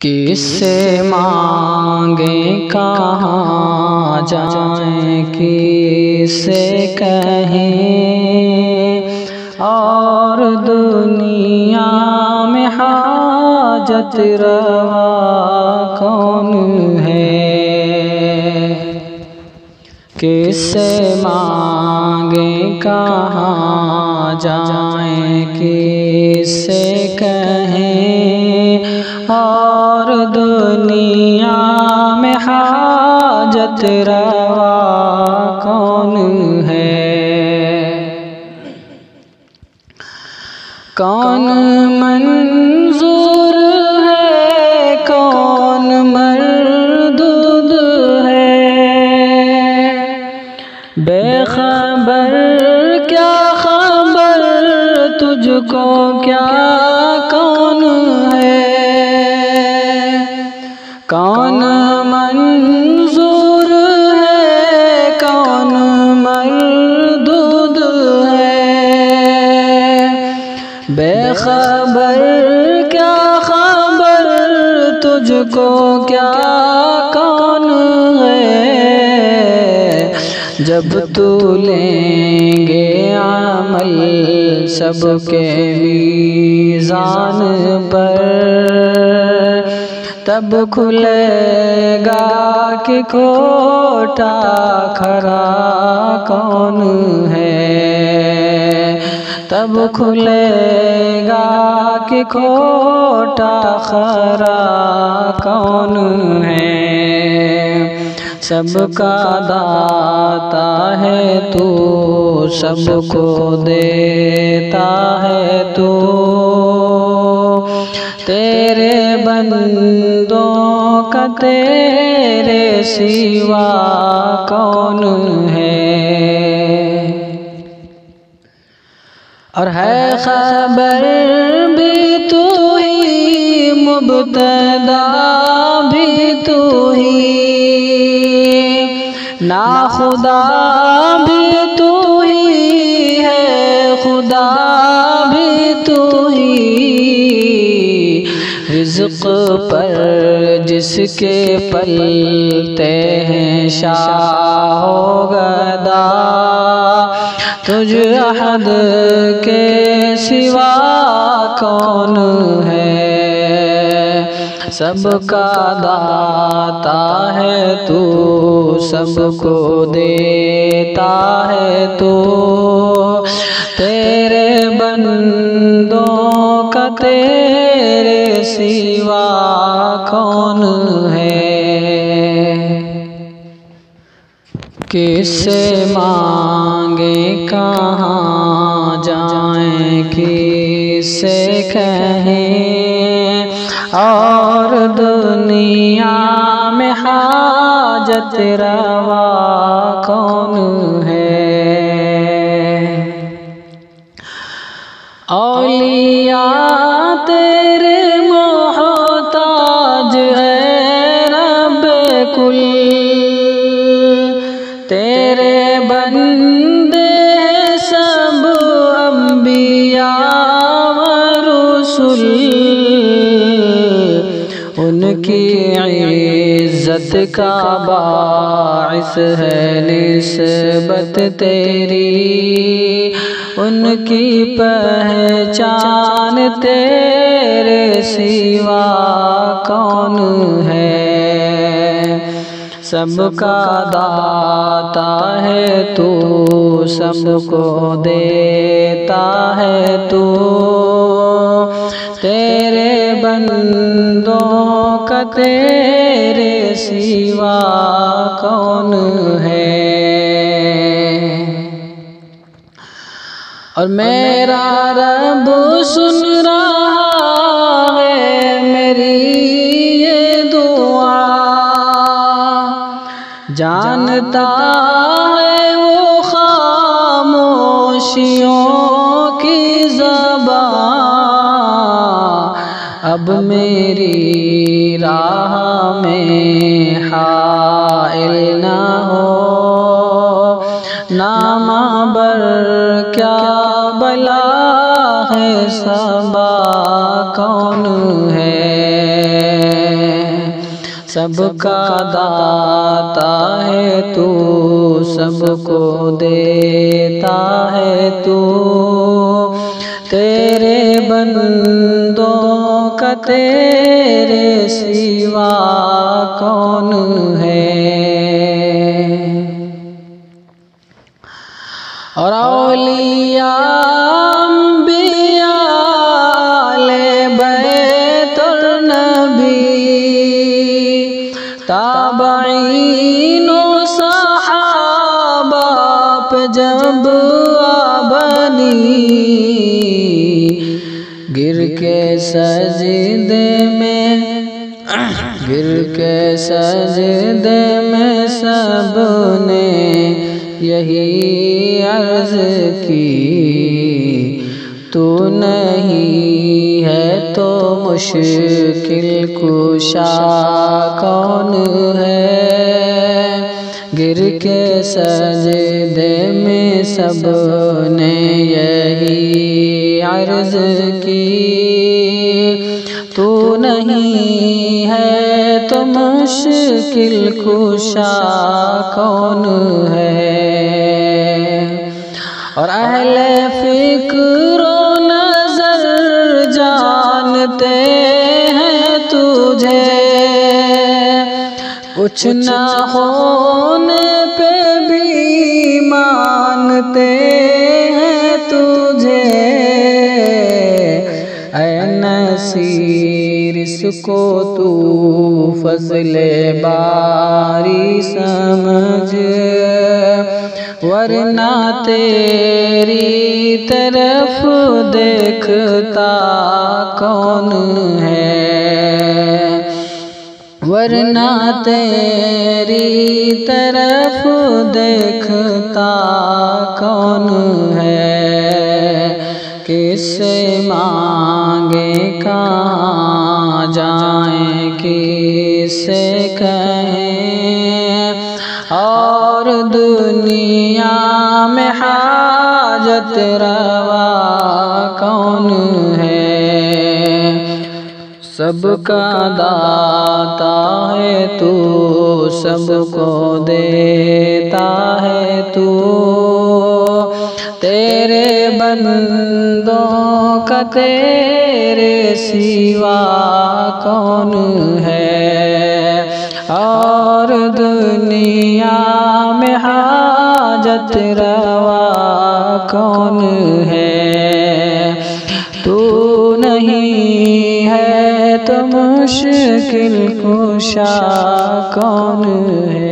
کس سے مانگیں کہاں جائیں کس سے کہیں، اور دنیا میں حاجت روا کون ہے؟ کس سے مانگیں کہاں جائیں کس سے کہیں، اور دنیا میں حاجت روا کون ہے؟ کون منظور ہے کون مردود ہے، بے خبر کیا خبر تجھ کو کیا کون ہے؟ کون منظور ہے کون مردود ہے، بے خبر کیا خبر تجھ کو کیا کون ہے؟ جب تو لیں گے عمل سب کے میزان پر، تب کھلے گا کہ کھوٹا کھرا کون ہے، تب کھلے گا کہ کھوٹا کھرا کون ہے؟ سب کا داتا ہے تو سب کو دیتا ہے تو، تیرے بندوں کا تیرے سوا کون ہے؟ اور ہے خبر بھی تو ہی مبتدا بھی تو ہی، ناخدا بھی تو ہی ہے خدا بھی تو ہی، رزق پر جس کے پلتے ہیں شاہ و گدا، تجھ احد کے سوا کون ہے؟ سب کا داتا ہے تو سب کو دیتا ہے تو، تیرے بندوں کا تیرے سوا کون ہے؟ کس سے مانگیں کہاں جائیں کس سے کہیں، اور دنیا میں حاجت روا کون ہے؟ اولیاء تیرے محتاج ہے رب کل، تیرے بندے سب انبیاء و رسل، ان کی عزت کا باعث ہے نسبت تیری، ان کی پہچان تیرے سوا کون ہے؟ سب کا داتا ہے تو سب کو دیتا ہے تو، تیرے بندوں کا تیرے سوا کون ہے؟ اور میرا رب سن رہا ہے میری یہ دعا، جانتا ہے وہ خاموشیوں کی زبان، اب میری راہ میں حائل نہ ہو، نامعبر کیا بلا ہے صبا کون ہے؟ سب کا داتا ہے تو، سب کو دیتا ہے تو، تیرے بندوں کا تیرے سوا کون ہے؟ اور اولیاء انبیاء لے بیت النبی، تابعین و صحابہ پہ جب آبنی، گر کے سجدے میں سب نے یہی عرض کی، تو نہیں ہے تو مشکل کشا کون ہے؟ گر کے سجدے میں سب نے یہی عرض کی، تو نہیں ہے تو مشکل کشا کون ہے؟ اور اہل فکر و نظر جانتے ہیں تجھے، کچھ نہ ہونے پہ بھی مانتے ہیں تجھے، اے نصیر اس کو تو فضل باری سمجھ، ورنہ تیری طرف دیکھتا کون ہے؟ ورنہ تیری طرف دیکھتا کون ہے؟ کس سے مانگے کہاں جائیں کس سے کہیں، اور دنیا میں حاجت روا کون ہے؟ سب کا داتا ہے تو، سب کو دیتا ہے تو، تیرے بندوں کا تیرے سوا کون ہے؟ اور دنیا میں حاجت روا کون ہے؟ تو نہیں ہے تو مشکل کشا کون ہے؟